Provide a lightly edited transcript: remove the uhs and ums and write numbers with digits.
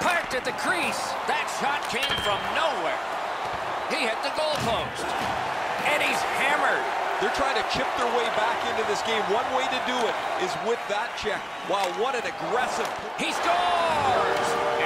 Parked at the crease. That shot came from nowhere. He hit the goalpost. And he's hammered. They're trying to chip their way back into this game. One way to do it is with that check. Wow, what an aggressive... He scores!